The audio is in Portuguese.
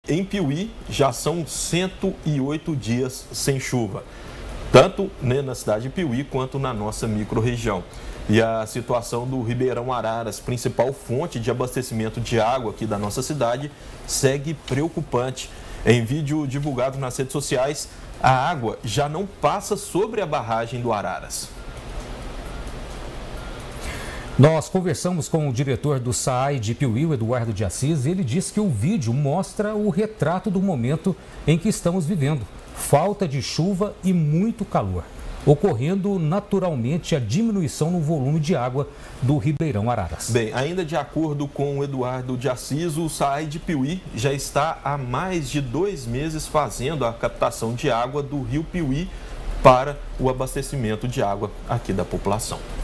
Em Piuí, já são 108 dias sem chuva, tanto na cidade de Piuí quanto na nossa microrregião. E a situação do Ribeirão Araras, principal fonte de abastecimento de água aqui da nossa cidade, segue preocupante. Em vídeo divulgado nas redes sociais, a água já não passa sobre a barragem do Araras. Nós conversamos com o diretor do SAAI de Piuí, o Eduardo de Assis, e ele disse que o vídeo mostra o retrato do momento em que estamos vivendo. Falta de chuva e muito calor, ocorrendo naturalmente a diminuição no volume de água do Ribeirão Araras. Bem, ainda de acordo com o Eduardo de Assis, o SAAI de Piuí já está há mais de 2 meses fazendo a captação de água do rio Piuí para o abastecimento de água aqui da população.